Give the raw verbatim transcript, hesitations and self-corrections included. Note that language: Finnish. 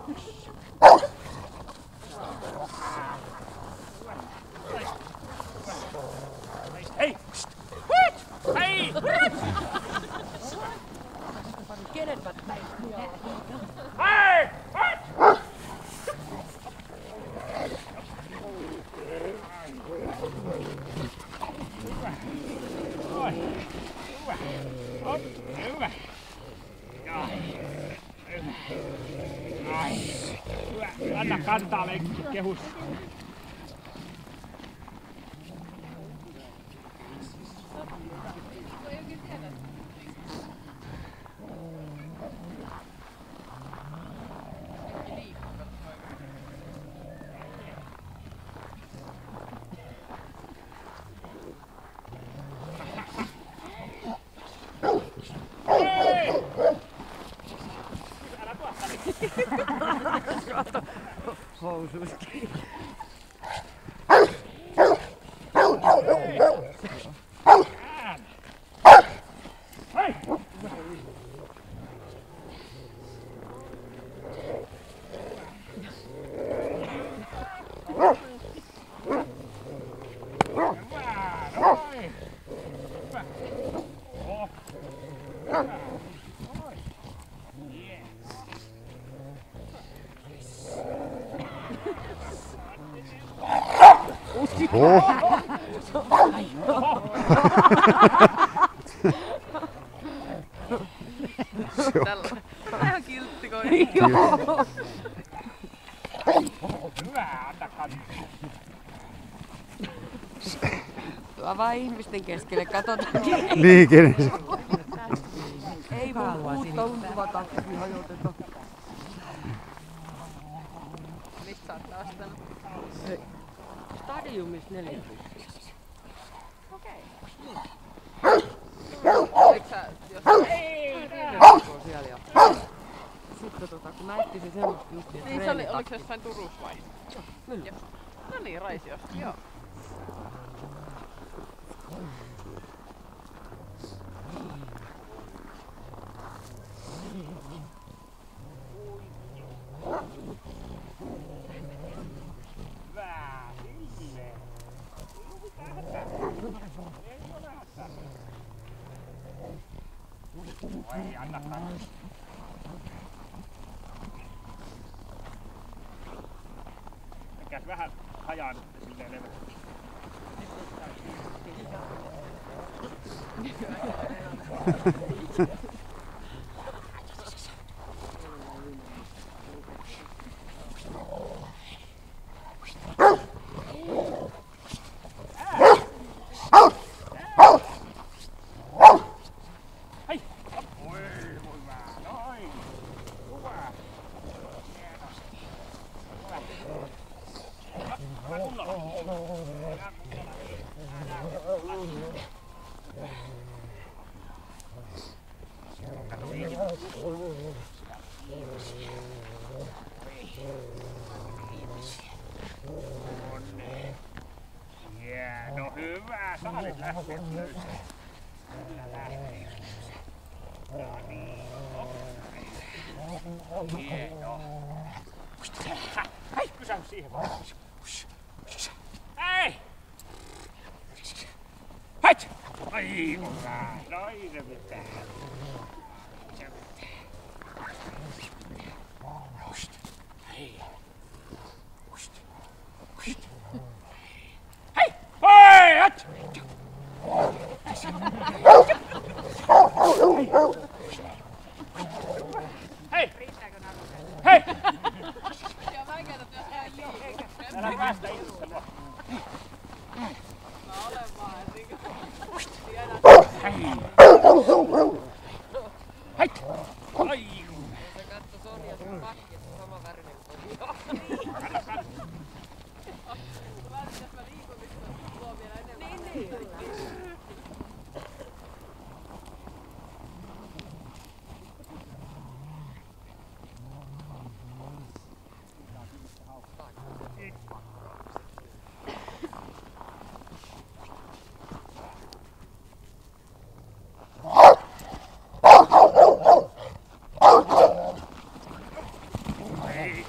Hei! Hei! Kenenpä näin? Hei! Hyvä. Oi. Hyvä. Op. Hyvä. Ai. Hyvä. Ai. Hyvä. Anna kantaa leikki kehus. Housuiski. Oh. Tällä. Vähän kiltti koira. Joo. Hyvä, anna kantaa. Tuo vaan ihmisten keskelle, katsotaan. Niin, kenessä. Ei voi uutta untuva taksi hajoteta. Mistä sä oot ostanut? Stadiumissa neljä pistettä. Okei. Eikö sä jossain siellä jo? Sitten tota, kun mä etsisin semmoista justiin, että niin se oli, oliko se jossain Turussa vai? Joo, kyllä. No niin, Raisiosta, joo. Ei anna kantaa. Mikäs vähän hajaannutte silleen levästi. No hyvä, saalit lähteä löytää. No niin. Hieno. Hei, pysäy siihen vaan. Hei! Hait! Ai hyvä, noin se pitää. Se pitää. Hei. Hei! Hei! Hait! Hei! Riittääkö narua? Hei! Ja vaikeeta työstää liikaa. Älä päästä istumaan. Mä olen vaan, etikö? Tiedän. Hei! Hait! Ai! Se katso Sonja sun pakki, että se sama värinen kuin joo. Anna katsoa. Välttämättä mä liikun, mistä luo vielä enemmän. Niin, niin. Hei!